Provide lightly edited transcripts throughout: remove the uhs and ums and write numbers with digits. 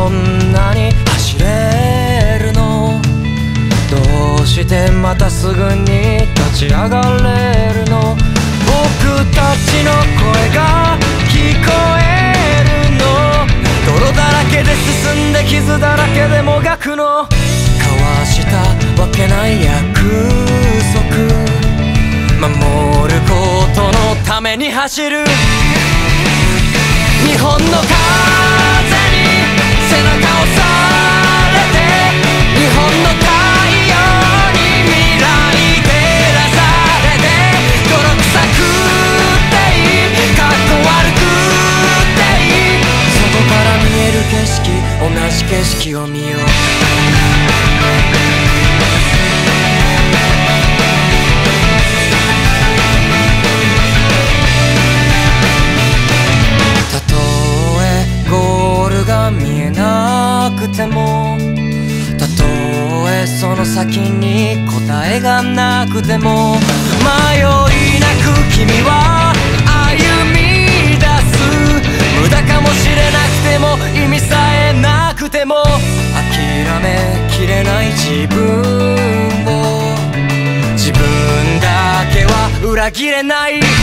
そんなに走れるの？どうしてまたすぐに立ち上がれるの？僕たちの声が聞こえるの？泥だらけで進んで傷だらけでもがくの？交わしたわけない約束、守ることのために走る。日本の風に背中をされて、日本の太陽に未来照らされて、泥臭くていい、かっこ悪くていい、外から見える景色、同じ景色を見よう。見えなくても、たとえその先に答えがなくても、迷いなく君は歩み出す。無駄かもしれなくても、意味さえなくても、諦めきれない自分を、自分だけは裏切れない。真っ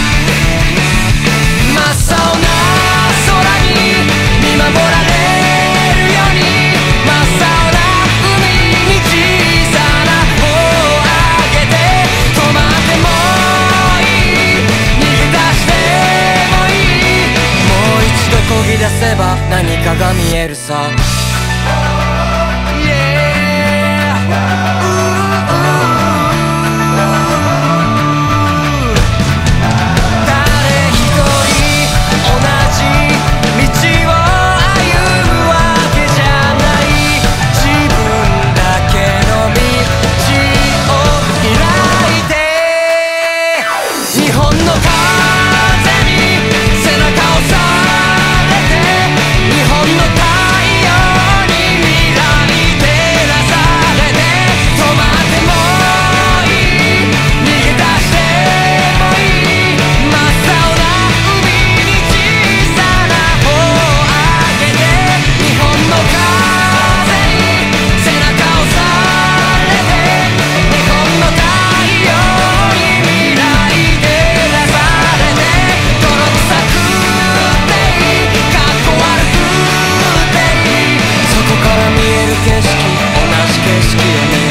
青な空に見守られるように、真っ青な海に小さな帆をあげて、止まってもいい、逃げ出してもいい、もう一度漕ぎ出せば何かが見えるさ。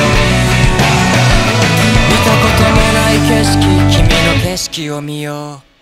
景色、君の景色を見よう。